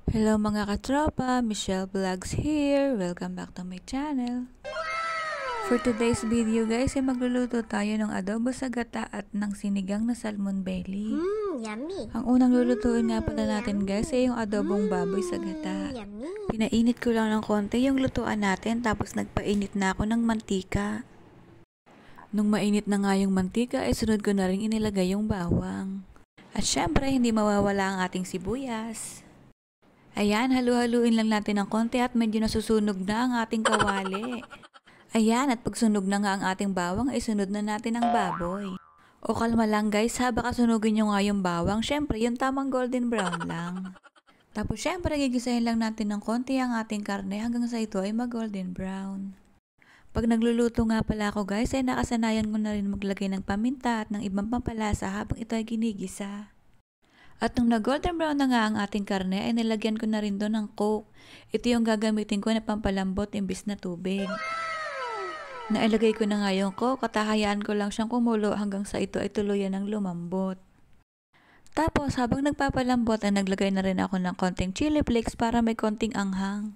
Hello mga katropa, Michelle Vlogs here. Welcome back to my channel. For today's video guys, ay magluluto tayo ng adobo sa gata at ng sinigang na salmon belly. Yummy. Ang unang lulutuin nga pala natin guys ay yung adobong baboy sa gata. Yummy. Pinainit ko lang ng konti yung lutuan natin tapos nagpainit na ako ng mantika. Nung mainit na nga yung mantika ay sunod ko na rin inilagay yung bawang. At syempre hindi mawawala ang ating sibuyas. Ayan, halu-haluin lang natin ng konti at medyo nasusunog na ang ating kawali. Ayan, at pag sunog na nga ang ating bawang, ay sunod na natin ang baboy. O kalma lang guys ha, baka sunugin nyo nga yung bawang. Syempre, yung tamang golden brown lang. Tapos syempre, gigisahin lang natin ng konti ang ating karne hanggang sa ito ay mag-golden brown. Pag nagluluto nga pala ako guys, ay nakasanayan ko na rin maglagay ng paminta at ng ibang pampalasa habang ito ay ginigisa. At nung nag-golden brown na nga ang ating karne, ay nilagyan ko na rin doon ng coke. Ito yung gagamitin ko na pampalambot imbis na tubig. Nailagay ko na nga yung coke at hahayaan ko lang siyang kumulo hanggang sa ito ay tuluyan ng lumambot. Tapos habang nagpapalambot ay naglagay na rin ako ng konting chili flakes para may konting anghang.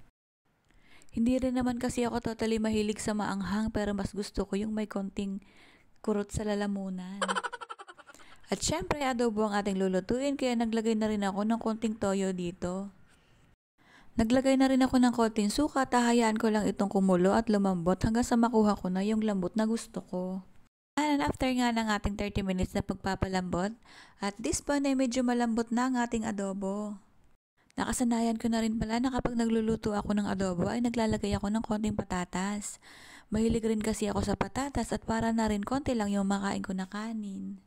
Hindi rin naman kasi ako totally mahilig sa maanghang pero mas gusto ko yung may konting kurot sa lalamunan. At syempre, adobo ang ating lulutuin kaya naglagay na rin ako ng konting toyo dito. Naglagay na rin ako ng konting suka at hahayaan ko lang itong kumulo at lumambot hanggang sa makuha ko na yung lambot na gusto ko. And after nga ng ating 30 minutes na pagpapalambot, at this point ay medyo malambot na ang ating adobo. Nakasanayan ko na rin pala na kapag nagluluto ako ng adobo ay naglalagay ako ng konting patatas. Mahilig rin kasi ako sa patatas at para na rin konti lang yung makain ko na kanin.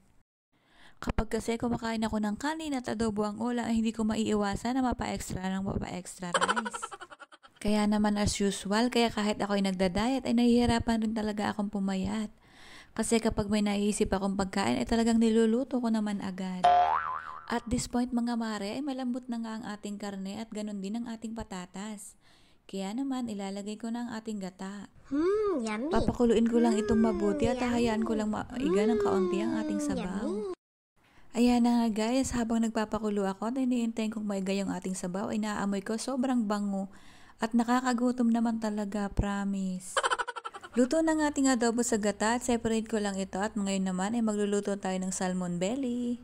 Kapag kasi kumakain ako ng kanin at adobo ang ulam ay hindi ko maiiwasan na mapa-extra rice. Kaya naman as usual, kaya kahit ako ay nagda-diet ay nahihirapan rin talaga akong pumayat. Kasi kapag may naiisip akong pagkain ay talagang niluluto ko naman agad. At this point mga mare ay malambot na nga ang ating karne at ganun din ang ating patatas. Kaya naman ilalagay ko na ang ating gata. Yummy. Papakuluin ko lang itong mabuti at hahayaan ko lang maiga ng kaunti ang ating sabaw. Ayan na nga guys, habang nagpapakulo ako at iniintay kong maigay yung ating sabaw ay naaamoy ko sobrang bango at nakakagutom naman talaga, promise. Luto ng ating adobo sa gata at separate ko lang ito at ngayon naman ay magluluto tayo ng salmon belly.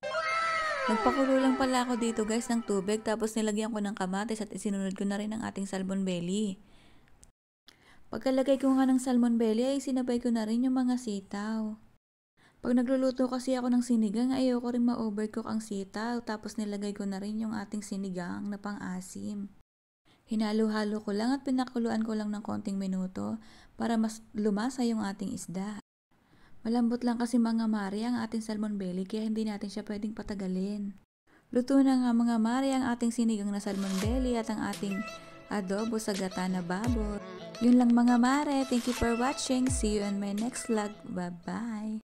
Nagpakulo lang pala ako dito guys ng tubig tapos nilagyan ko ng kamatis at isinunod ko na rin ang ating salmon belly. Pagkalagay ko nga ng salmon belly ay sinabay ko na rin yung mga sitaw. Pag nagluluto kasi ako ng sinigang, ayoko rin ma-overcook ang sitaw tapos nilagay ko na rin yung ating sinigang na pang-asim. Hinalo-halo ko lang at pinakuluan ko lang ng konting minuto para mas lumasa yung ating isda. Malambot lang kasi mga mare ang ating salmon belly kaya hindi natin siya pwedeng patagalin. Luto na nga mga mare ang ating sinigang na salmon belly at ang ating adobo sa gata na baboy. Yun lang mga mare, thank you for watching. See you on my next vlog. Bye-bye!